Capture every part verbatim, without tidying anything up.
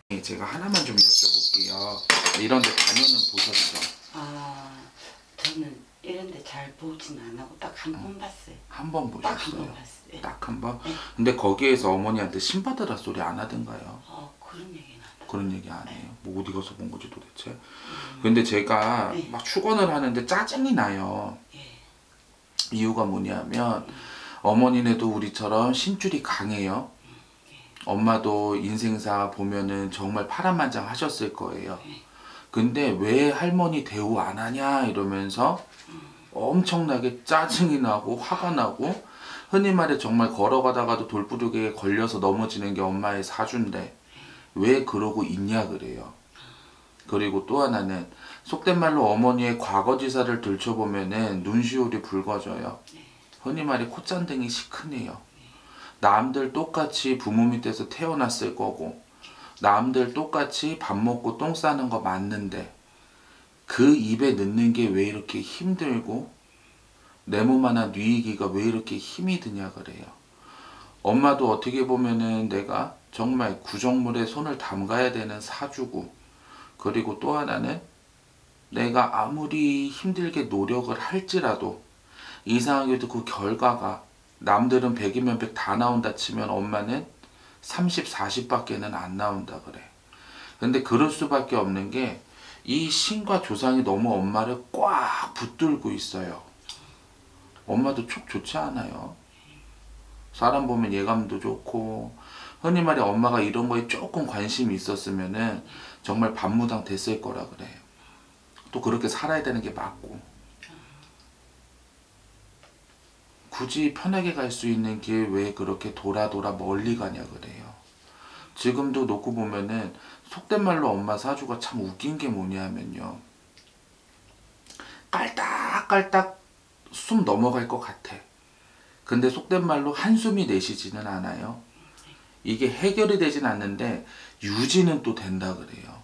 제가 하나만 좀 여쭤볼게요. 이런 데 다녀는 보셨죠? 아, 저는 이런 데 잘 보진 안 하고 딱 한 번 어. 봤어요. 한 번 딱 한 보셨어요? 번 봤어요. 딱 한 번? 네. 근데 거기에서 어머니한테 신받으라 소리 안 하던가요? 어, 그런 얘기는 안 하고. 그런 얘기 안 해요? 뭐 어디 가서 본 거지 도대체? 음, 근데 제가 네. 막 축원을 하는데 짜증이 나요. 예. 이유가 뭐냐면 음, 어머니네도 우리처럼 신줄이 강해요. 예. 엄마도 인생사 보면은 정말 파란만장 하셨을 거예요. 예. 근데 왜 할머니 대우 안 하냐 이러면서 음, 엄청나게 짜증이 나고 화가 나고, 흔히 말해 정말 걸어가다가도 돌부르기에 걸려서 넘어지는 게 엄마의 사주인데 왜 그러고 있냐 그래요. 그리고 또 하나는 속된 말로 어머니의 과거지사를 들춰보면은 눈시울이 붉어져요. 흔히 말해 콧잔등이 시큰해요. 남들 똑같이 부모 밑에서 태어났을 거고 남들 똑같이 밥 먹고 똥 싸는 거 맞는데 그 입에 넣는 게 왜 이렇게 힘들고 내 몸 하나 뉘기가 왜 이렇게 힘이 드냐 그래요. 엄마도 어떻게 보면은 내가 정말 구정물에 손을 담가야 되는 사주고, 그리고 또 하나는 내가 아무리 힘들게 노력을 할지라도 이상하게도 그 결과가 남들은 백이면 백 다 나온다 치면 엄마는 삼십, 사십 밖에는 안 나온다 그래. 근데 그럴 수밖에 없는 게 이 신과 조상이 너무 엄마를 꽉 붙들고 있어요. 엄마도 촉 좋지 않아요. 사람 보면 예감도 좋고, 흔히 말해 엄마가 이런 거에 조금 관심이 있었으면은 정말 반무당 됐을 거라 그래요. 또 그렇게 살아야 되는 게 맞고, 굳이 편하게 갈 수 있는 길 왜 그렇게 돌아 돌아 멀리 가냐 그래요. 지금도 놓고 보면은 속된 말로 엄마 사주가 참 웃긴 게 뭐냐면요, 깔딱깔딱 숨 넘어갈 것 같아. 근데 속된 말로 한숨이 내쉬지는 않아요. 이게 해결이 되진 않는데 유지는 또 된다 그래요.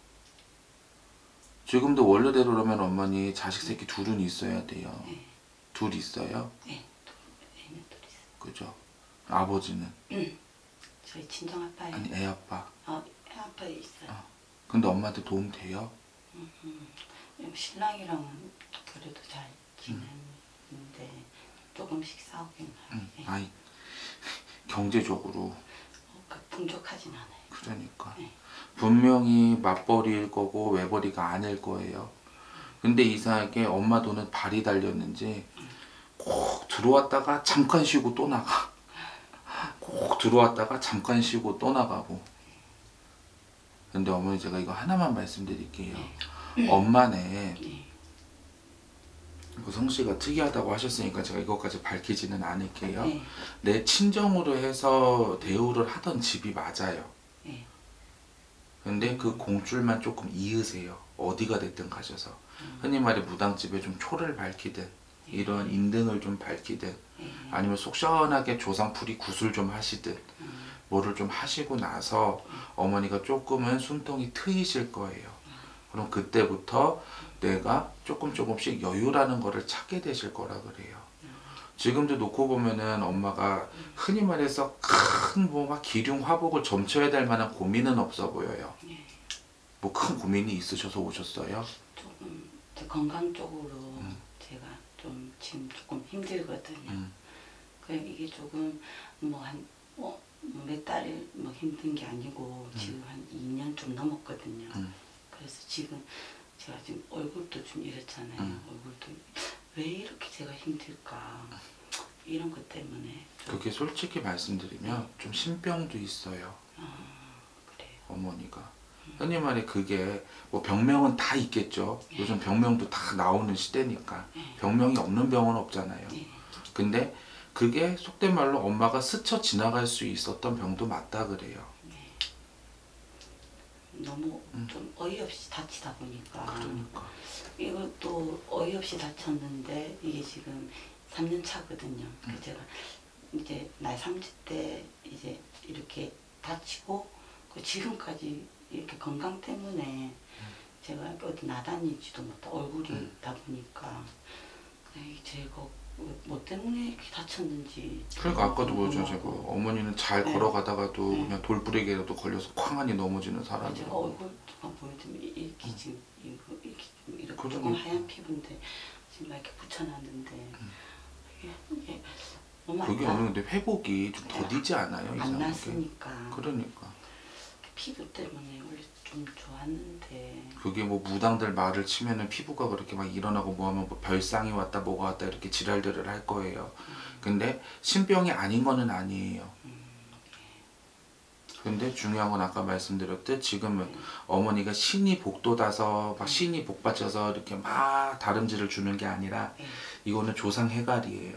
지금도 원래대로라면 어머니 자식 새끼 둘은 있어야 돼요. 둘 있어요? 네. 애는 둘 있어요. 그죠? 아버지는? 응. 저희 친정아빠예요. 아니 애 아빠. 어, 애 아빠 있어요. 어. 근데 엄마한테 도움 돼요? 음, 음. 신랑이랑은 그래도 잘 지내는데 음. 조금씩 싸우긴 해요. 응. 예. 아이 경제적으로. 어, 그 풍족하진 않아요. 그러니까 네. 분명히 맞벌이일 거고 외벌이가 아닐 거예요. 근데 이상하게 엄마 돈은 발이 달렸는지 꼭 들어왔다가 잠깐 쉬고 또 나가. 꼭 들어왔다가 잠깐 쉬고 또 나가고. 근데 어머니 제가 이거 하나만 말씀드릴게요. 엄마네, 네. 그 성씨가 특이하다고 하셨으니까 제가 이것까지 밝히지는 않을게요. 네. 내 친정으로 해서 대우를 하던 집이 맞아요. 네. 근데 그 공줄만 조금 이으세요. 어디가 됐든 가셔서. 음. 흔히 말해 무당집에 좀 초를 밝히든 이런 인등을 좀 밝히든 네. 아니면 속 시원하게 조상풀이 구슬 좀 하시든 음. 뭐를 좀 하시고 나서 어머니가 조금은 숨통이 트이실 거예요. 그럼 그때부터 내가 조금 조금씩 여유라는 거를 찾게 되실 거라 그래요. 지금도 놓고 보면은 엄마가 흔히 말해서 큰 뭐 막 기륭 화복을 점쳐야 될 만한 고민은 없어 보여요. 뭐 큰 고민이 있으셔서 오셨어요? 조금 제 건강 쪽으로 음. 제가 좀 지금 조금 힘들거든요. 음. 그 이게 조금 뭐 한 뭐 몇 달이 뭐 힘든 게 아니고 음. 지금 한 이 년 좀 넘었거든요. 음. 그래서 지금 제가 지금 얼굴도 좀 이렇잖아요. 음. 얼굴도 왜 이렇게 제가 힘들까 이런 것 때문에 좀, 그게 솔직히 말씀드리면 좀 신병도 있어요. 아, 그래요. 어머니가. 흔히 말해 그게 뭐 병명은 다 있겠죠. 요즘 병명도 다 나오는 시대니까. 병명이 없는 병은 없잖아요. 네. 근데 그게 속된 말로 엄마가 스쳐 지나갈 수 있었던 병도 맞다 그래요. 네. 너무 음. 좀 어이없이 다치다 보니까 그러니까. 이것도 어이없이 다쳤는데 이게 지금 삼 년 차거든요. 음. 그래서 제가 이제 나이 삼십 대 이제 이렇게 다치고 그 지금까지 이렇게 건강 때문에 제가 어디 나다니지도 못하고 얼굴이 음. 다 보니까 제가 뭐 때문에 이렇게 다쳤는지. 그러니까 아까도 보여줘 제가 궁금하고. 어머니는 잘 네. 걸어가다가도 네. 그냥 돌부리개라도 걸려서 쾅하니 넘어지는 제가 사람이라고. 얼굴만 보여주면 이렇게 음. 지금 이거 이렇게 좀 이렇게 그러니까. 조금 하얀 피부인데 지금 막 이렇게 붙여놨는데 이게, 이게 너무 그게 안, 어느 근데 회복이 좀 더디지 않아요? 안 이상하게. 났으니까. 그러니까 피부 때문에 원래 좀 좋았는데. 그게 뭐 무당들 말을 치면은 피부가 그렇게 막 일어나고 뭐하면 뭐 별상이 왔다 뭐가 왔다 이렇게 지랄들을 할 거예요. 근데 신병이 아닌 거는 아니에요. 근데 중요한 건 아까 말씀드렸듯 지금은 어머니가 신이 복돋아서 막 신이 복받쳐서 이렇게 막 다름질을 주는 게 아니라 네. 이거는 조상 해갈이에요.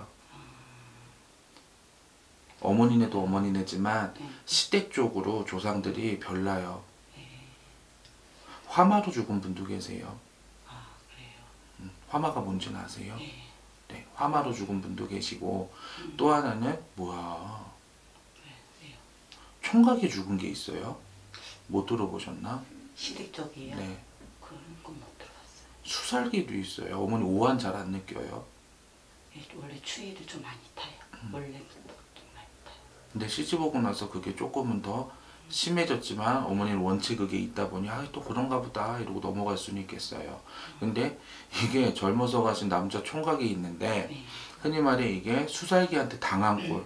어머니네도 어머니네지만 네. 시댁 쪽으로 조상들이 별나요. 네. 화마로 죽은 분도 계세요. 아 그래요. 음, 화마가 뭔지는 아세요? 네. 네, 화마로 죽은 분도 계시고 음. 또 하나는 뭐야 네. 왜요? 총각이 죽은 게 있어요. 못 들어보셨나? 시댁 쪽이에요? 네. 그런 건 못 들어봤어요. 수살기도 있어요. 어머니 오한 잘 안 느껴요. 예, 원래 추위를 좀 많이 타요. 음. 원래부터 좀 많이 타요. 근데 시집 오고 나서 그게 조금은 더 심해졌지만 어머니는 원체 그게 있다 보니 아 또 그런가 보다 이러고 넘어갈 수는 있겠어요. 근데 이게 젊어서 가신 남자 총각이 있는데 네. 흔히 말해 이게 수살기한테 당한 꼴.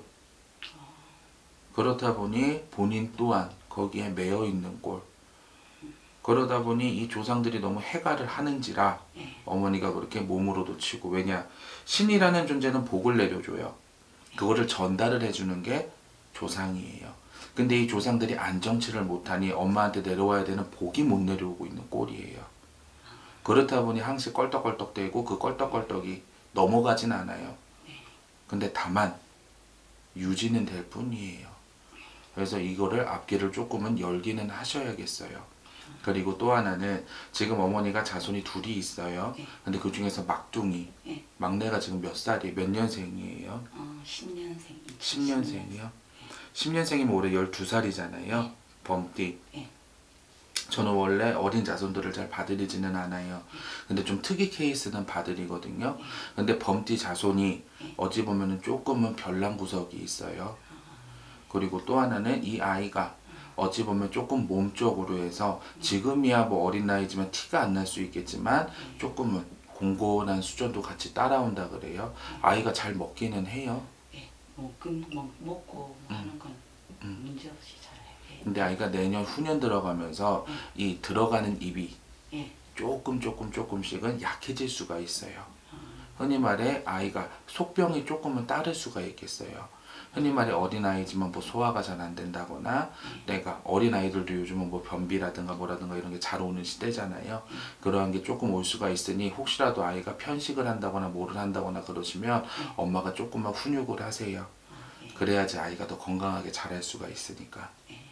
그렇다 보니 본인 또한 거기에 매여 있는 꼴. 그러다 보니 이 조상들이 너무 해갈을 하는지라 네. 어머니가 그렇게 몸으로도 치고 왜냐 신이라는 존재는 복을 내려줘요. 그거를 전달을 해주는 게 조상이에요. 근데 이 조상들이 안정치를 못하니 엄마한테 내려와야 되는 복이 못 내려오고 있는 꼴이에요. 그렇다 보니 항상 껄떡껄떡대고 그 껄떡껄떡이 넘어가진 않아요. 근데 다만 유지는 될 뿐이에요. 그래서 이거를 앞길을 조금은 열기는 하셔야겠어요. 그리고 또 하나는 지금 어머니가 자손이 둘이 있어요. 네. 근데 그 중에서 막둥이 네. 막내가 지금 몇 살이에요? 몇 년생이에요? 어, 십 년생. 십 년생이요? 십 년생이면 올해 열두 살이잖아요. 네. 범띠. 네. 저는 원래 어린 자손들을 잘 봐드리지는 않아요. 근데 좀 특이 케이스는 봐드리거든요. 근데 범띠 자손이 어찌 보면은 조금은 별난 구석이 있어요. 그리고 또 하나는 이 아이가 어찌 보면 조금 몸쪽으로 해서 지금이야 뭐 어린 나이지만 티가 안 날 수 있겠지만 조금은 공고한 수준도 같이 따라온다 그래요. 아이가 잘 먹기는 해요. 예, 먹긴 먹, 먹고 뭐 음. 하는 건 음. 문제없이 잘 해. 근데 아이가 내년 후년 들어가면서 이 들어가는 입이 예. 조금 조금 조금씩은 약해질 수가 있어요. 흔히 말해 아이가 속병이 조금은 따를 수가 있겠어요. 흔히 말해 어린아이지만 뭐 소화가 잘 안 된다거나 내가 어린아이들도 요즘은 뭐 변비라든가 뭐라든가 이런 게 잘 오는 시대잖아요. 그러한 게 조금 올 수가 있으니 혹시라도 아이가 편식을 한다거나 뭐를 한다거나 그러시면 엄마가 조금만 훈육을 하세요. 그래야지 아이가 더 건강하게 자랄 수가 있으니까. 네.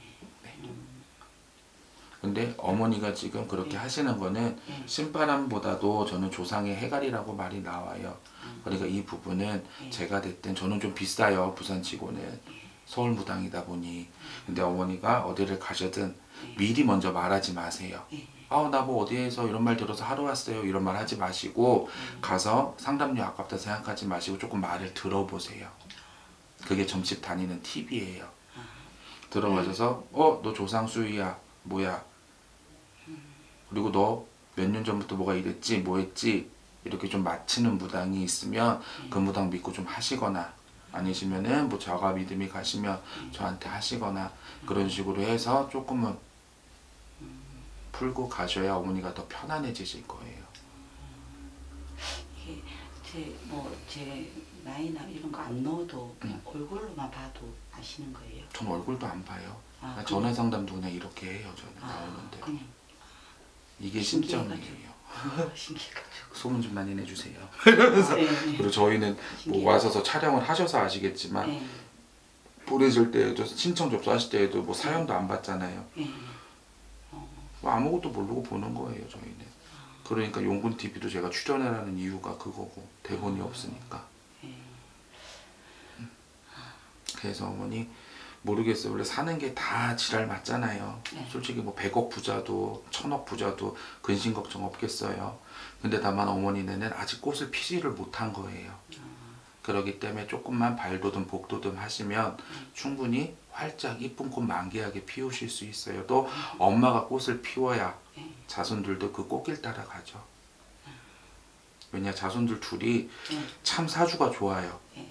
근데 어머니가 지금 그렇게 하시는 거는 신바람보다도 저는 조상의 해갈이라고 말이 나와요. 그러니까 이 부분은 제가 됐든 저는 좀 비싸요. 부산치고는 서울 무당이다 보니. 근데 어머니가 어디를 가셔든 미리 먼저 말하지 마세요. 아, 나 뭐 어디에서 이런 말 들어서 하러 왔어요. 이런 말 하지 마시고 가서 상담료 아깝다 생각하지 마시고 조금 말을 들어보세요. 그게 점집 다니는 팁이에요. 들어가셔서 어, 너 조상수이야. 뭐야. 그리고 너 몇 년 전부터 뭐가 이랬지 뭐 했지 이렇게 좀 맞히는 무당이 있으면 그 무당 믿고 좀 하시거나 아니시면은 뭐 저가 믿음이 가시면 저한테 하시거나 그런 식으로 해서 조금은 풀고 가셔야 어머니가 더 편안해지실 거예요. 이게 제 뭐 제 나이나 이런 거 안 넣어도 그냥 음. 얼굴로만 봐도 아시는 거예요. 전 얼굴도 안 봐요. 아, 그냥 전화 상담도 그냥 이렇게 해요. 저는 아, 나오는데 그냥 이게 신기해가지고. 신점이에요. 아, 신기해가지고. 소문 좀 많이 내주세요. 아, 네, 네. 그리고 저희는 뭐 신기해요. 와서서 촬영을 하셔서 아시겠지만 네. 보내실 때에도 신청 접수하실 때에도 뭐 사연도 안 받잖아요. 네. 뭐 아무것도 모르고 보는 거예요 저희는. 그러니까 용군티비도 제가 출연하라는 이유가 그거고 대본이 없으니까. 네. 그래서 어머니 모르겠어요. 원래 사는 게 다 지랄 맞잖아요. 네. 솔직히 뭐 백억 부자도 천억 부자도 근심 걱정 없겠어요. 근데 다만 어머니네는 아직 꽃을 피지를 못한 거예요. 그렇기 때문에 조금만 발돋움 복돋움 하시면 음. 충분히 활짝 이쁜 꽃 만개하게 피우실 수 있어요. 또 엄마가 꽃을 피워야 네. 자손들도 그 꽃길 따라가죠. 왜냐 자손들 둘이 네. 참 사주가 좋아요. 네.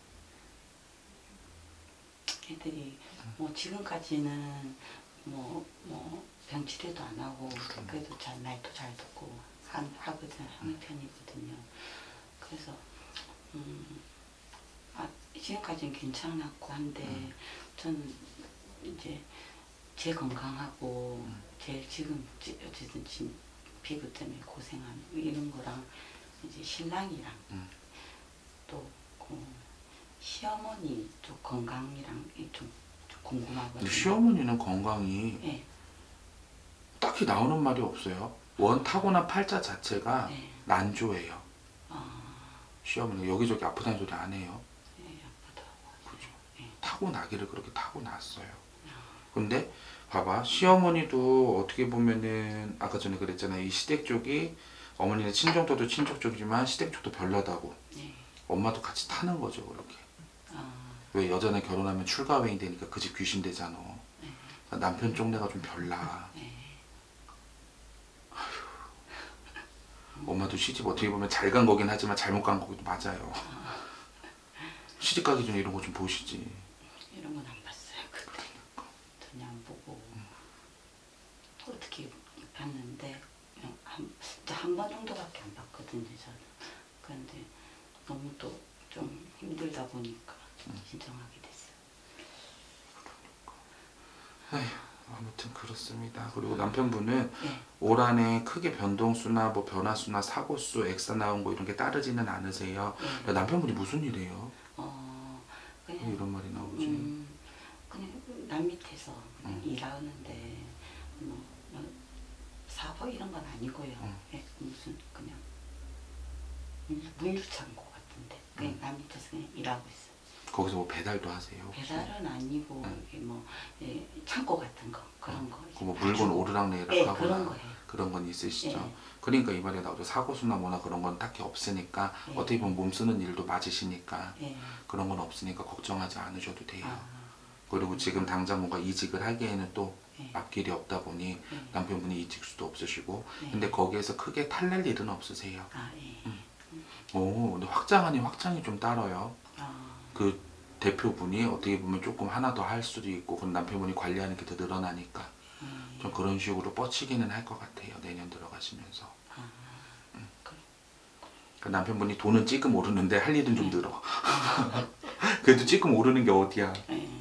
애들이 뭐 지금까지는 뭐 뭐 병치레도 안 하고 그래도 잘 말도 잘 듣고 한 하거든 하는 편이거든요. 그래서 음, 아, 지금까지는 괜찮았고 한데 음. 저는 이제 제 건강하고 제 지금 지- 어쨌든 지금 피부 때문에 고생하는 이런 거랑 이제 신랑이랑 음. 또그 시어머니 쪽 건강이랑 이 좀, 좀 궁금하거든요. 근데 시어머니는 건강이 네, 딱히 나오는 말이 없어요. 원 타고난 팔자 자체가 네. 난조예요. 아, 시어머니가 여기저기 아프다는 소리 안 해요. 네, 아프다고. 그죠. 네. 타고나기를 그렇게 타고났어요. 근데 봐봐 시어머니도 어떻게 보면은 아까 전에 그랬잖아요. 이 시댁 쪽이 어머니는 친정도도 친척 쪽이지만 시댁 쪽도 별나다고. 네. 엄마도 같이 타는 거죠 그렇게. 아, 왜 여자는 결혼하면 출가회인 되니까 그 집 귀신 되잖아. 네. 남편 쪽내가 좀 별나. 네. 엄마도 시집 어떻게 보면 잘 간 거긴 하지만 잘못 간 거기도 맞아요. 시집 가기 전에 이런 거 좀 보시지. 이런 건 안 봤어요 그때. 전혀 안 보고 어떻게 봤는데 그냥 한, 한 번 정도밖에 안 봤거든요 저는. 그런데 너무 또 좀 힘들다 보니까 신청하게 됐어요. 에휴, 아무튼 그렇습니다. 그리고 남편분은 네. 올 한해 크게 변동수나 뭐 변화수나 사고수, 액사 나온 거 이런 게 따르지는 않으세요. 네. 남편분이 무슨 일이에요? 어, 왜 그냥 이런 말이 나오지? 음, 그냥 남 밑에서 그냥 음. 일하는데 뭐, 뭐 사고 이런 건 아니고요. 음. 예, 무슨 그냥 물- 물류창고 같은데 그냥 음. 남 밑에서 그냥 일하고 있어요. 거기서 뭐 배달도 하세요? 혹시? 배달은 아니고 음. 이게 뭐 예, 창고 같은 거 그런 거. 그 뭐 이제 물건 다 주고. 오르락내리락 예, 하거나 그런 거예요. 그런 건 있으시죠? 예. 그러니까 이 말이 나오죠. 사고수나 뭐나 그런 건 딱히 없으니까 예. 어떻게 보면 몸 쓰는 일도 맞으시니까 예. 그런 건 없으니까 걱정하지 않으셔도 돼요. 아, 그리고 지금 당장 뭔가 이직을 하기에는 또 예. 앞길이 없다 보니 예. 남편분이 이직수도 없으시고 예. 근데 거기에서 크게 탈날 일은 없으세요. 아, 예. 오, 근데 확장 아닌 확장이 좀 따라요. 아, 그 대표분이 어떻게 보면 조금 하나 더 할 수도 있고 그럼 남편분이 관리하는 게 더 늘어나니까 예. 좀 그런 식으로 뻗치기는 할 것 같아요. 내년 들어가시면서. 아, 그, 그러니까 남편분이 돈은 찌끔 오르는데 할 일은 좀 네. 늘어. 그래도 찌끔 오르는 게 어디야. 예.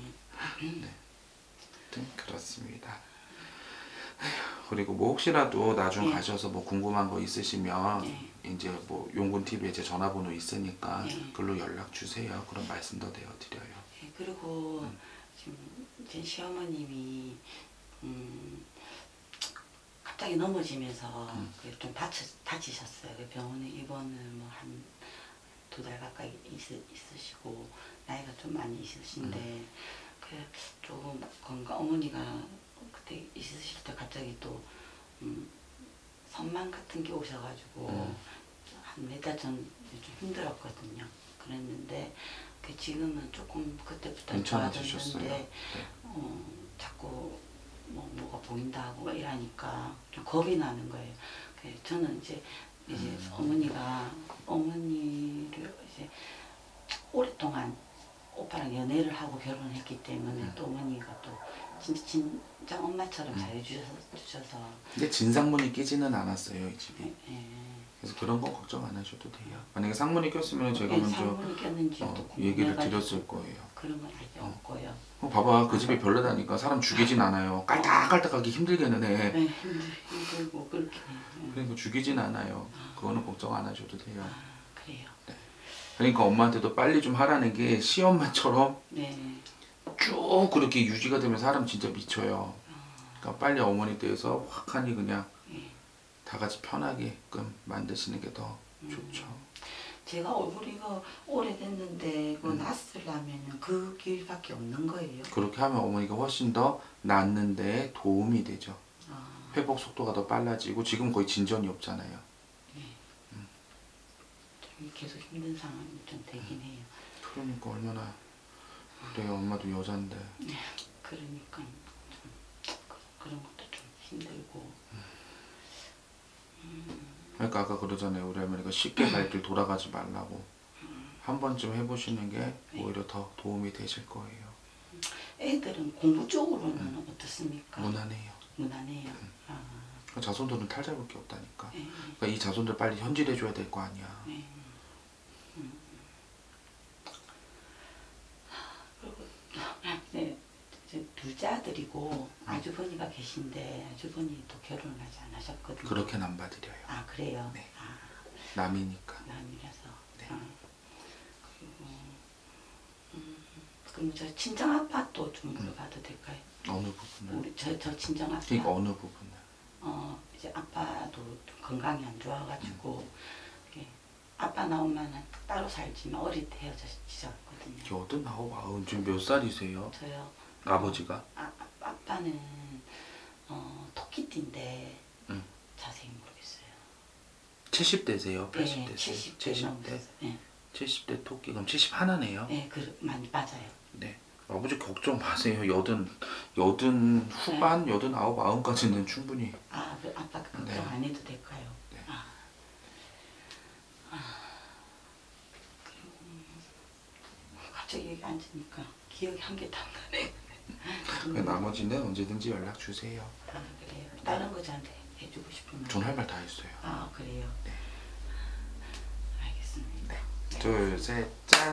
아무튼 그렇습니다. 에휴, 그리고 뭐 혹시라도 나중 네. 가셔서 뭐 궁금한 거 있으시면 네. 이제 뭐 용군티비에 제 전화번호 있으니까 네. 글로 연락 주세요. 그런 말씀 더 내어드려요. 예, 그리고 음. 지금 제 시어머님이 음, 갑자기 넘어지면서 음. 그좀 다치, 다치셨어요. 그 병원에 입원을 뭐 한 두 달 가까이 있, 있으시고 나이가 좀 많이 있으신데 음. 그 조금 건강 어머니가 그때 있으실 때 갑자기 또 음, 선만 같은 게 오셔가지고 음. 한 몇 달 전 좀 힘들었거든요. 그랬는데 그 지금은 조금 그때부터 괜찮아지셨어요? 좋아졌는데 네. 어, 자꾸 뭐 뭐가 보인다고 이러니까 좀 겁이 나는 거예요. 그 저는 이제 이제 음. 어머니가 어머니를 이제 오랫동안 오빠랑 연애를 하고 결혼했기 때문에 음. 또 어머니가 또 진짜 진짜 엄마처럼 음. 잘해주셔서 주셔서 근데 진상문이 끼지는 않았어요 이 집이. 예. 그래서 그런 건 걱정 안 하셔도 돼요. 만약에 상문이 꼈으면 제가 예, 먼저 상문이 꼈는지 어, 또 얘기를 궁금해가지고 드렸을 거예요. 그런 건 아예 어. 없고요. 어, 봐봐 그 집이 별로다니까 사람 죽이진 않아요. 깔딱깔딱하게 힘들게는 해. 네, 힘들, 힘들고 그렇게 해요. 그러니까 죽이진 않아요. 그거는 걱정 안 하셔도 돼요. 아, 그래요. 그러니까 엄마한테도 빨리 좀 하라는 게 시엄마처럼 네. 쭉 그렇게 유지가 되면 사람 진짜 미쳐요. 그러니까 빨리 어머니 댁에서 확하니 그냥 예. 다 같이 편하게끔 만드시는 게 더 음. 좋죠. 제가 얼굴이가 오래됐는데 그거 음. 낫으려면 그 길밖에 없는 거예요. 그렇게 하면 어머니가 훨씬 더 낫는데 도움이 되죠. 아, 회복 속도가 더 빨라지고 지금 거의 진전이 없잖아요. 계속 힘든 상황이 좀 되긴 해요. 그러니까 얼마나 그래 엄마도 여잔데. 그러니까 좀 그- 그런 것도 좀 힘들고. 그러니까 아까 그러잖아요. 우리 할머니가 쉽게 갈 길 돌아가지 말라고. 한 번쯤 해보시는 게 오히려 더 도움이 되실 거예요. 애들은 공부 쪽으로는 어떻습니까? 무난해요. 무난해요. 아, 그러니까 자손들은 탈잡을 게 없다니까. 네. 그러니까 이 자손들 빨리 현질해줘야 될 거 아니야. 네. 음. 그리고 네, 이제 둘째 아들이고 아주버니가 계신데 아주버니도 결혼을 아직 안 하셨거든요. 그렇게는 안 받으려요. 아 그래요? 네. 아, 남이니까. 남이라서. 네. 아, 그리고 음, 그럼 저 친정 아빠도 좀 물어봐도 될까요? 어느 부분을? 우리 저 저 친정 아빠. 그러니까 어느 부분을? 어 이제 아빠도 좀 건강이 안 좋아가지고 이게 아빠 나오면은 따로 살지만 어릴 때 헤어지셨거든요. 여든 아홉 아흔 지금 몇 살이세요? 저요. 아버지가? 아, 아 아빠는 어 토끼띠인데 응. 자세히 모르겠어요. 칠십 대세요? 팔십 네, 대세요? 칠십 대 칠십 대? 넘었어요. 네, 칠십 대 토끼 그럼 칠십일네요? 네, 그 많이 맞아요. 네. 아버지 걱정 마세요. 여든 여든 후반, 여든 아홉 아흔까지는 충분히. 아, 그 아빠 걱정 네. 안 해도 될까요? 네. 아, 아, 그리고 갑자기 여기 앉으니까 기억이 한 개도 안 나네. 그 나머지는 언제든지 연락 주세요. 아 그래요. 다른 거 저한테 해주고 싶은 말. 전 할 말 다 했어요. 아 그래요. 네. 알겠습니다. 둘, 셋, 짠.